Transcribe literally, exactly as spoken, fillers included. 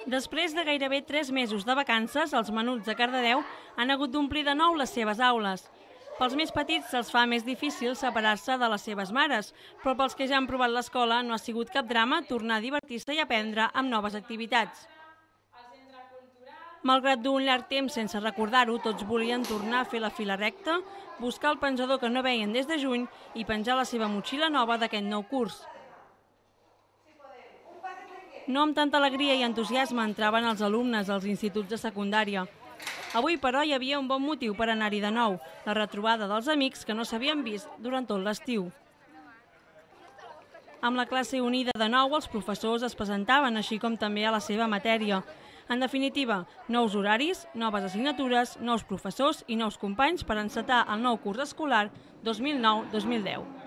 Després de gairebé tres mesos de vacances, els menuts de Cardedeu han hagut d'omplir de nou les seves aules. Pels més petits se'ls fa més difícil separar-se de les seves mares, però pels que ja han provat l'escola no ha sigut cap drama tornar a divertir-se i aprendre amb noves activitats. Malgrat dur un llarg temps sense recordar-ho, tots volien tornar a fer la fila recta, buscar el penjador que no veien des de juny i penjar la seva motxilla nova d'aquest nou curs. No amb tanta alegria i entusiasme entraven els alumnes als instituts de secundària. Avui, però, hi havia un bon motiu per anar-hi de nou, la retrobada dels amics que no s'havien vist durant tot l'estiu. Amb la classe unida de nou, els professors es presentaven, així com també a la seva matèria. En definitiva, nous horaris, noves assignatures, nous professors i nous companys per encetar el nou curs escolar dos mil nou dos mil deu.